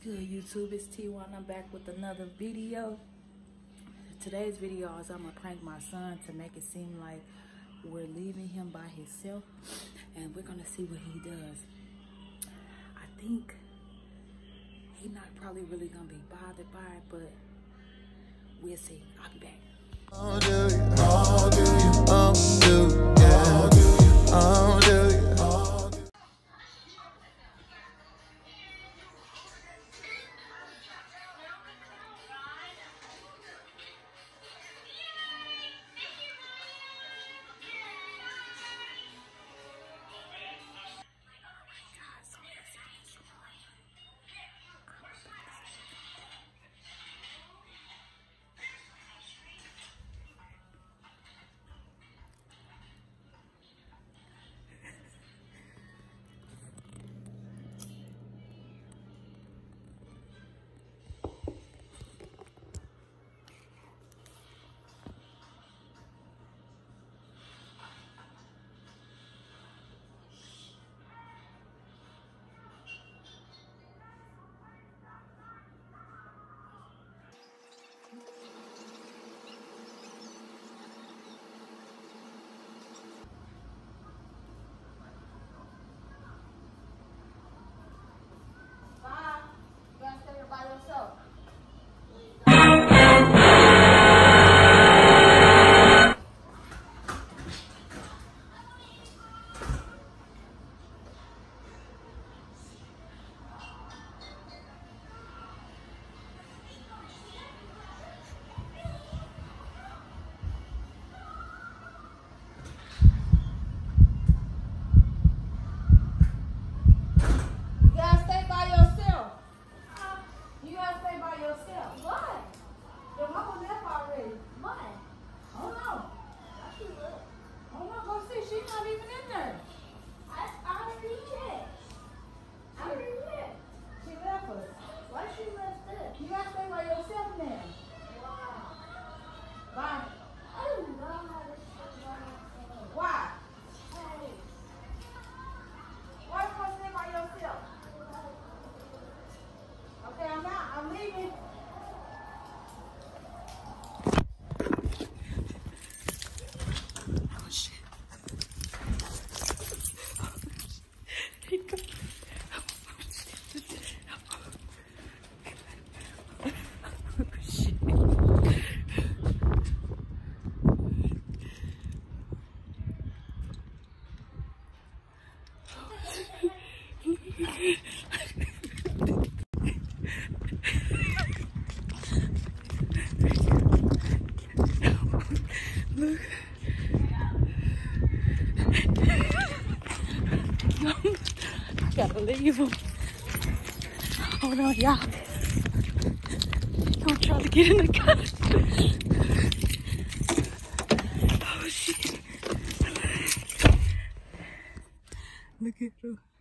good, YouTube? It's T1. I'm back with another video. Today's video is I'm gonna prank my son to make it seem like we're leaving him by himself, and we're gonna see what he does. I think he's not probably really gonna be bothered by it, but we'll see. I'll be back. Oh, do you? Oh, do you? Oh, do you? Yeah. Oh, do you? Oh, do you? Look. I gotta leave him. Hold on, y'all. Don't try to get in the car. Oh, shit. Look at him.